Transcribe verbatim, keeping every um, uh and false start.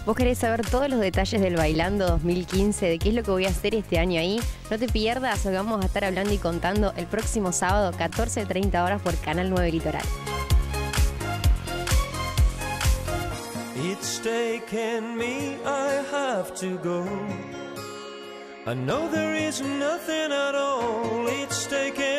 ¿Vos querés saber todos los detalles del Bailando dos mil quince, de qué es lo que voy a hacer este año ahí? No te pierdas, lo que vamos a estar hablando y contando el próximo sábado, catorce treinta horas por Canal nueve Litoral. It's taken me, I have to go. I know there is nothing at all. It's taken